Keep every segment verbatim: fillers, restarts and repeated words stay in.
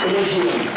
et le jury.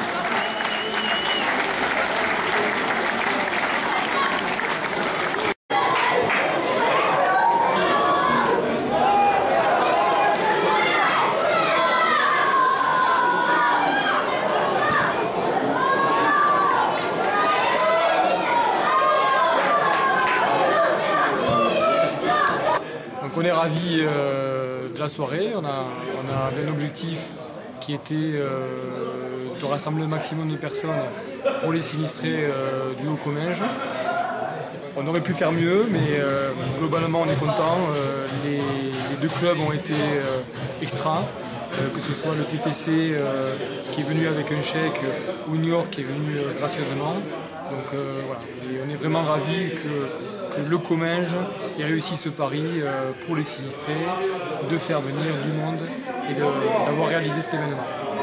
Donc on est ravis euh, de la soirée, on, a, on avait un objectif qui était euh, de rassembler le maximum de personnes pour les sinistrés euh, du Haut-Comminges. On aurait pu faire mieux, mais euh, globalement on est content. Euh, les, les deux clubs ont été euh, extra, euh, que ce soit le T F C euh, qui est venu avec un chèque ou New York qui est venu euh, gracieusement. Donc euh, voilà, et on est vraiment ravis que, que le Comminges ait réussi ce pari euh, pour les sinistrés, de faire venir du monde et d'avoir réalisé cet événement.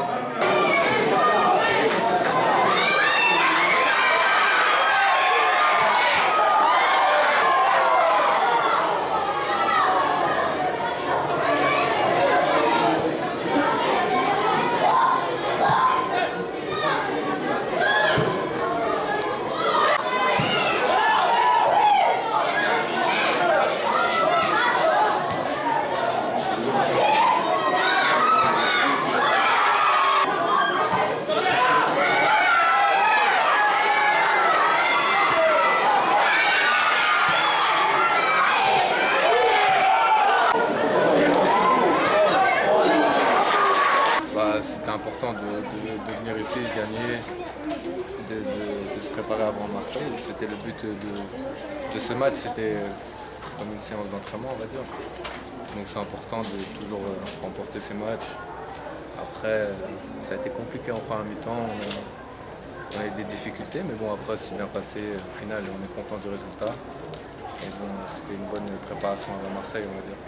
C'était important de, de, de venir ici et gagner, de, de, de se préparer avant Marseille. C'était le but de, de ce match, c'était comme une séance d'entraînement, on va dire. Donc c'est important de toujours remporter ces matchs. Après, ça a été compliqué en première mi-temps, on, on a eu des difficultés, mais bon, après c'est bien passé. Au final, on est content du résultat. Et bon, c'était une bonne préparation avant Marseille, on va dire.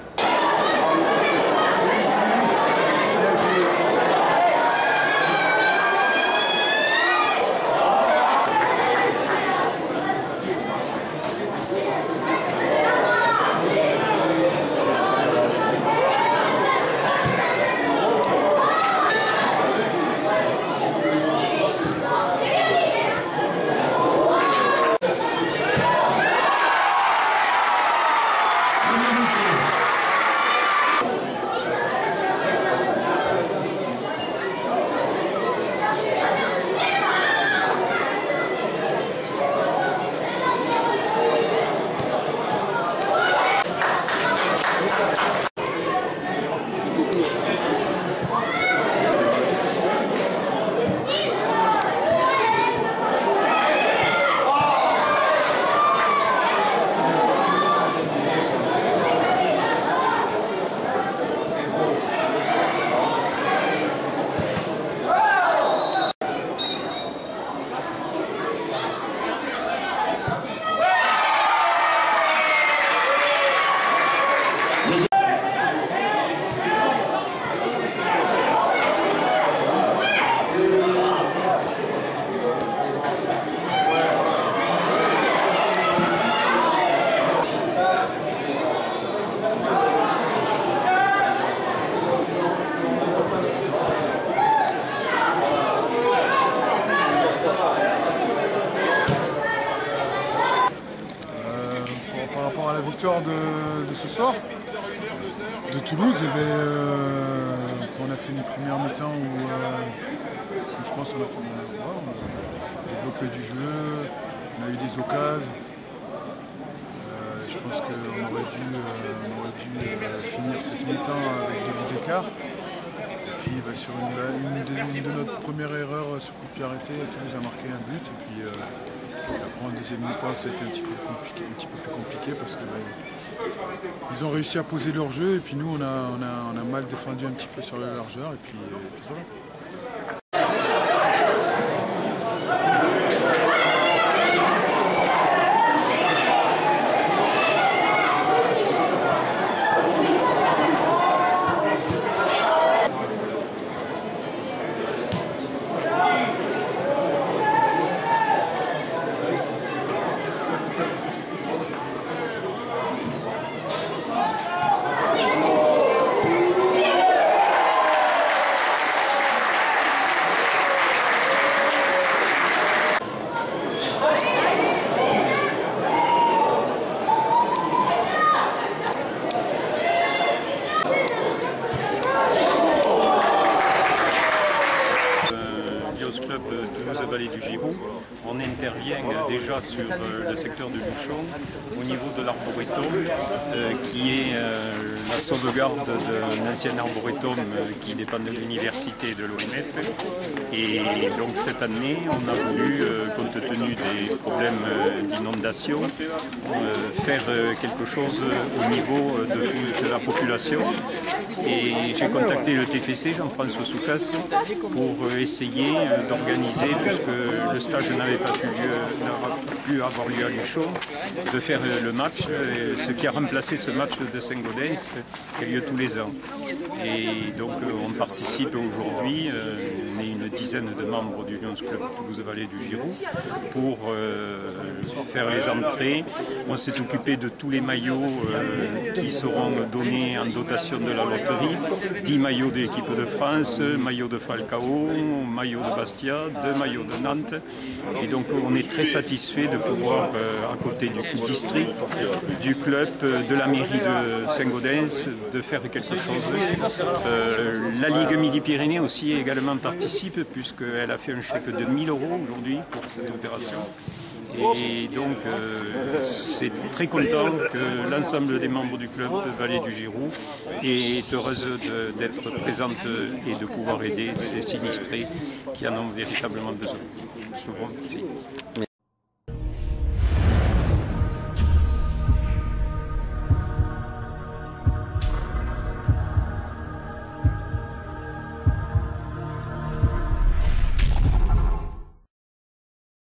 La victoire de, de ce soir de Toulouse, et bien, euh, on a fait une première mi-temps où, euh, où je pense qu'on a fait mon devoir, on a développé du jeu, on a eu des occasions. Euh, je pense qu'on aurait dû, euh, on aurait dû euh, finir cette mi-temps avec deux buts d'écart. Et puis bah, sur une, une, de, une de notre première erreur sur coup de pied arrêté, Toulouse a marqué un but. Et puis, euh, après en deuxième mi-temps, ça a été un petit peu compliqué, un petit peu plus compliqué parce que bah, ils ont réussi à poser leur jeu et puis nous on a, on a, on a mal défendu un petit peu sur la largeur et puis, et puis voilà. Giroux. On intervient déjà sur le secteur du Luchon au niveau de l'arboretum euh, qui est euh, la sauvegarde d'un ancien arboretum euh, qui dépend de l'université de l'O M F. Et donc cette année, on a voulu, euh, compte tenu des problèmes euh, d'inondation, euh, faire euh, quelque chose au niveau de toute la population. Et j'ai contacté le T F C, Jean-François Soucas, pour essayer d'organiser, puisque le stage n'avait pas pu, pu avoir lieu à Luchon, de faire le match, ce qui a remplacé ce match de Saint-Gaudens qui a lieu tous les ans. Et donc on participe aujourd'hui, on est une dizaine de membres du Lions Club Toulouse-Vallée du Giroux, pour euh, faire les entrées. On s'est occupé de tous les maillots euh, qui seront donnés en dotation de la loterie, dix maillots de l'équipe de France, maillots de Falcao, maillots de Bastia, deux maillots de Nantes. Et donc on est très satisfait de pouvoir, euh, à côté du district, du club, de la mairie de Saint-Gaudens, de faire quelque chose. Euh, la Ligue Midi-Pyrénées aussi également participe, puisqu'elle a fait un chèque de mille euros aujourd'hui pour cette opération. Et donc euh, c'est très content que l'ensemble des membres du club de Vallée du Giroux est heureuse d'être présente et de pouvoir aider ces sinistrés qui en ont véritablement besoin. Je vous remercie.